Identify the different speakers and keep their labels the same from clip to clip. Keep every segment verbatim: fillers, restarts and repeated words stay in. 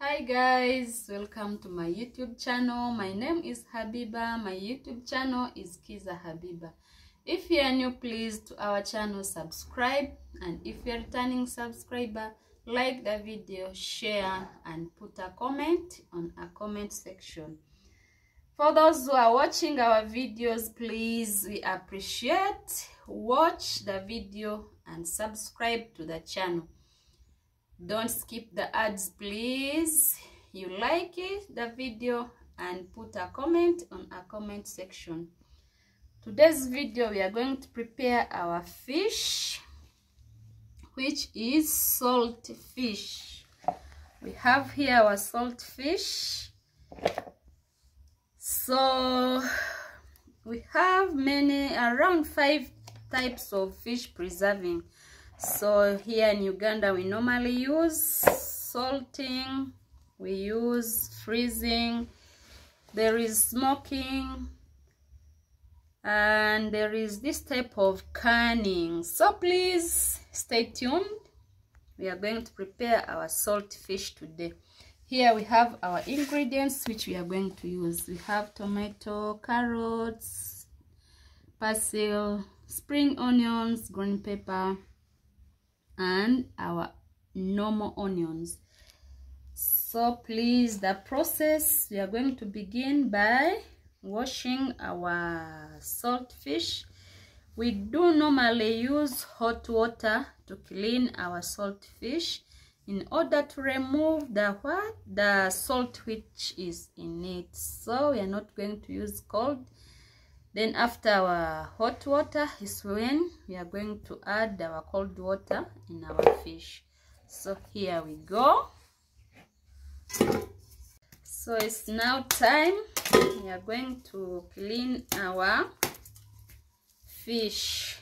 Speaker 1: Hi guys, welcome to my YouTube channel. My name is Habibah. My YouTube channel is Kiza Habibah. If you are new, please to our channel subscribe, and if you're a returning subscriber, like the video, share, and put a comment on a comment section. For those who are watching our videos, please, we appreciate, watch the video and subscribe to the channel. Don't skip the ads, please. You like it, the video, and put a comment on a comment section. Today's video, we are going to prepare our fish, which is salt fish. We have here our salt fish. So we have many, around five types of fish preserving. So here in Uganda, we normally use salting, we use freezing, there is smoking, and there is this type of canning. So please stay tuned. We are going to prepare our salt fish today. Here we have our ingredients which we are going to use. We have tomato, carrots, basil, spring onions, green pepper, and our normal onions. So please, the process, we are going to begin by washing our salt fish. We do normally use hot water to clean our salt fish in order to remove the what the salt which is in it. So we are not going to use cold. Then after our hot water is when we are going to add our cold water in our fish. So here we go. So it's now time. We are going to clean our fish.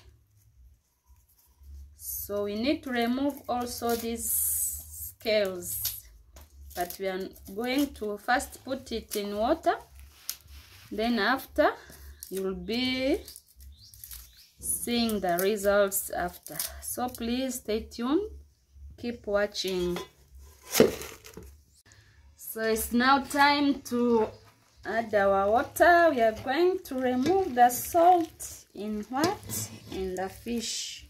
Speaker 1: So we need to remove also these scales. But we are going to first put it in water. Then after, you will be seeing the results after. So please stay tuned, keep watching. So it's now time to add our water. We are going to remove the salt in what? In the fish.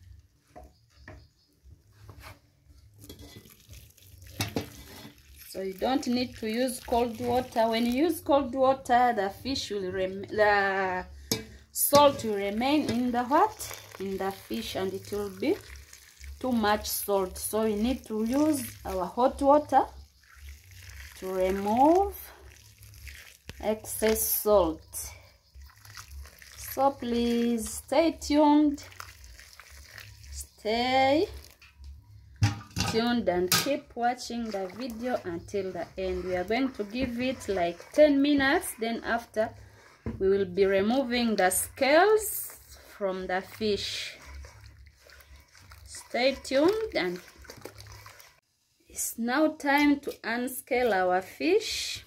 Speaker 1: So you don't need to use cold water. When you use cold water, the fish will rem the salt will remain in the what? In the fish, and it will be too much salt. So we need to use our hot water to remove excess salt. So please stay tuned. Stay tuned and keep watching the video until the end. We are going to give it like ten minutes. Then after, we will be removing the scales from the fish. Stay tuned, and it's now time to unscale our fish.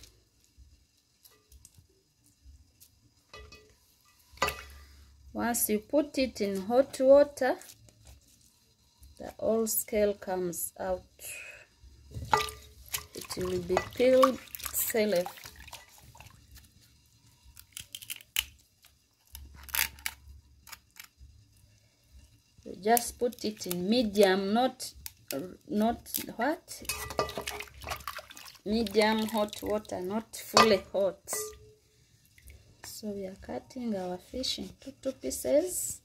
Speaker 1: Once you put it in hot water, the old scale comes out. It will be peeled self. You just put it in medium, not not what? Medium hot water, not fully hot. So we are cutting our fish into two pieces.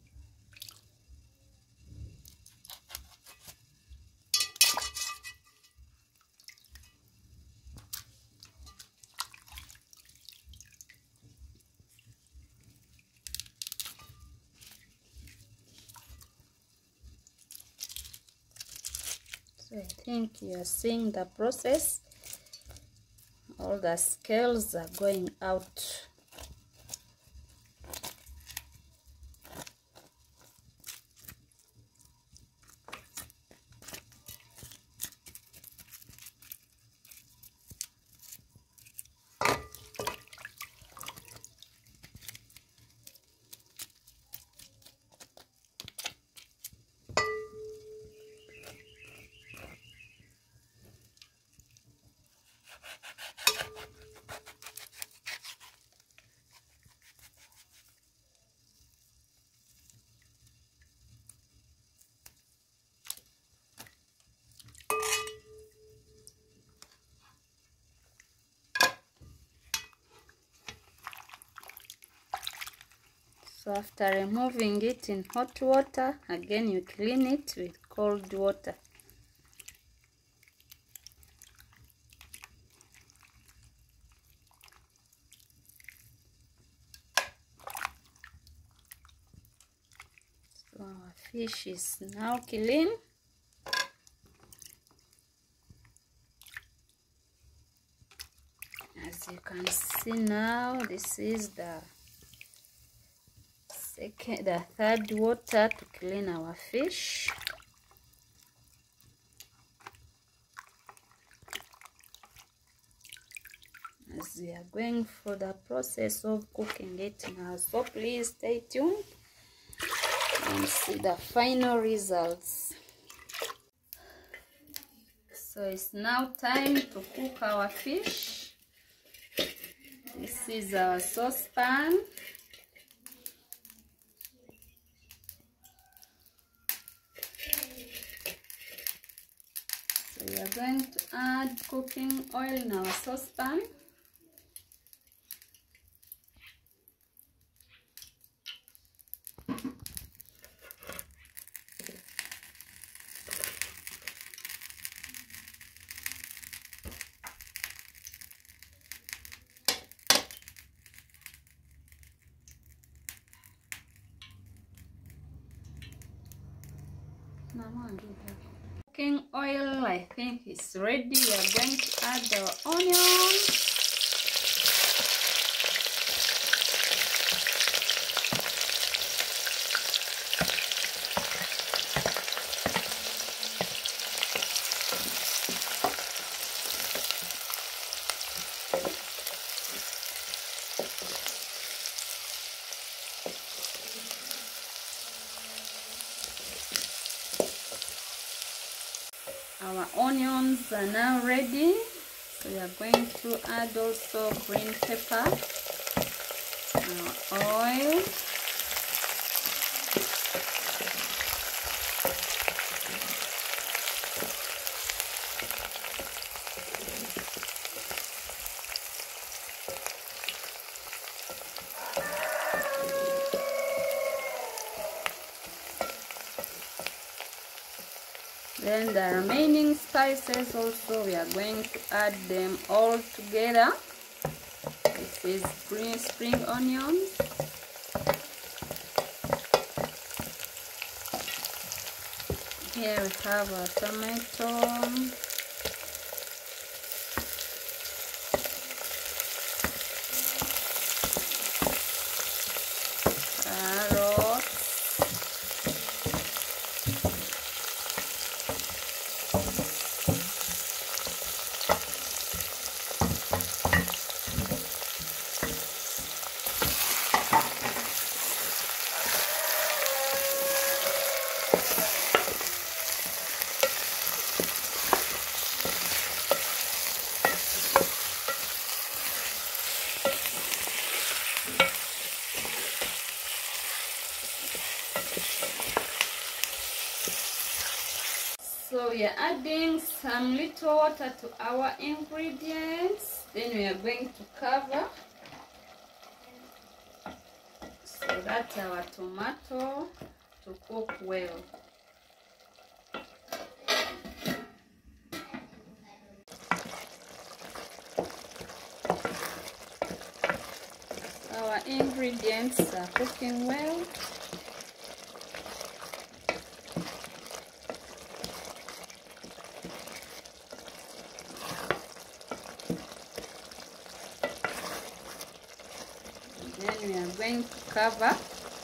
Speaker 1: I think you are seeing the process. All the scales are going out. So after removing it in hot water, again you clean it with cold water. So our fish is now clean. As you can see now, this is the second, the third water to clean our fish. As we are going for the process of cooking it now, so please stay tuned and see the final results. So it's now time to cook our fish. This is our saucepan. So we are going to add cooking oil in our saucepan. Cooking oil, I think, is ready. We are going to add our onions. Our onions are now ready, so we are going to add also green pepper, our oil, then the remaining spices also we are going to add them all together. This is green spring onions, here we have our tomato, so we are adding some little water to our ingredients, then we are going to cover so that our tomato to cook well. Our ingredients are cooking well. Then we are going to cover.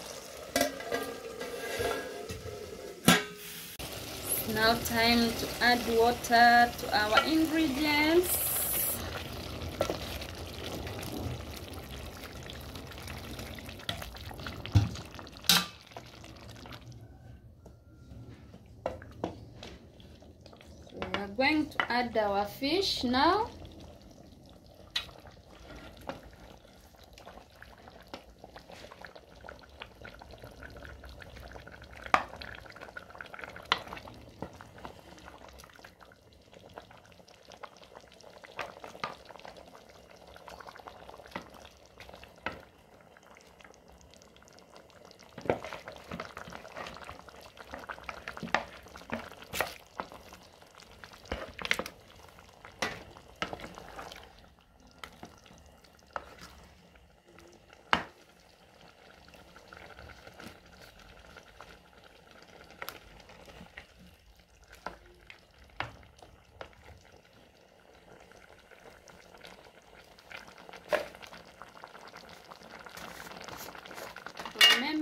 Speaker 1: It's now time to add water to our ingredients. So we are going to add our fish now.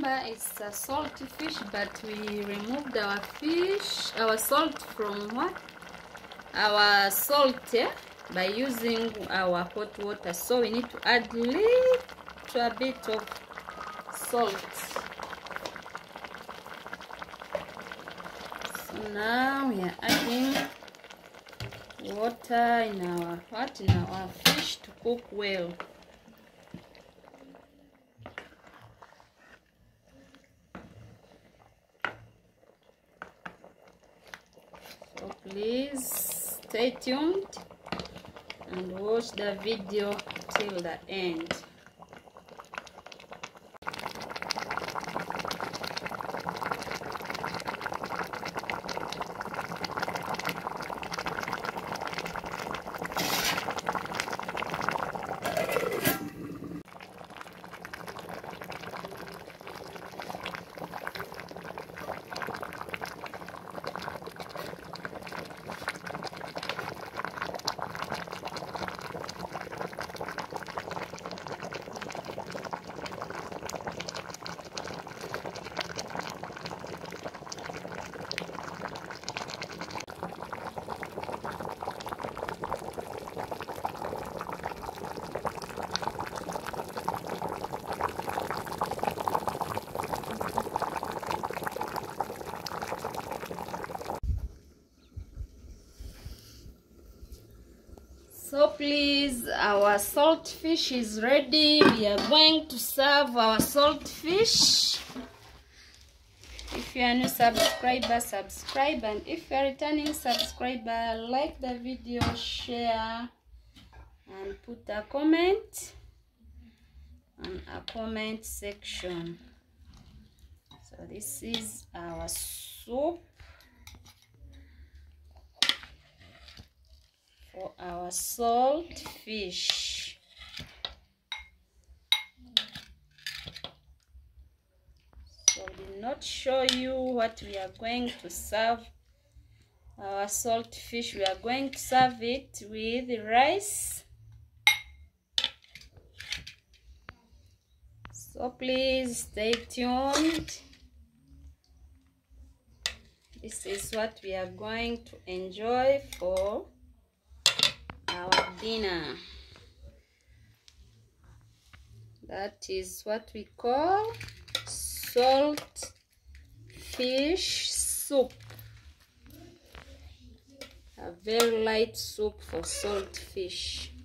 Speaker 1: remember it's a salty fish, but we removed our fish, our salt from what? Our salt, yeah? By using our hot water. So we need to add little a bit of salt. So now we are adding water in our what in our fish to cook well. So please stay tuned and watch the video till the end. So please, our salt fish is ready. We are going to serve our salt fish. If you are a new subscriber, subscribe, and if you are a returning subscriber, like the video, share, and put a comment on a comment section. So this is our soup for our salt fish. So I did not show you what we are going to serve our salt fish. We are going to serve it with rice. So please stay tuned. This is what we are going to enjoy for our dinner. That is what we call salt fish soup. A very light soup for salt fish.